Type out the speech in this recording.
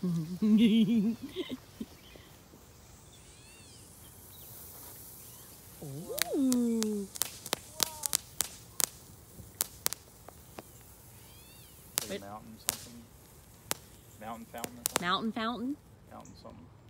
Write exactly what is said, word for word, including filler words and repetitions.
Ooh. Like a mountain something. Mountain fountain or something. Mountain fountain. Mountain something.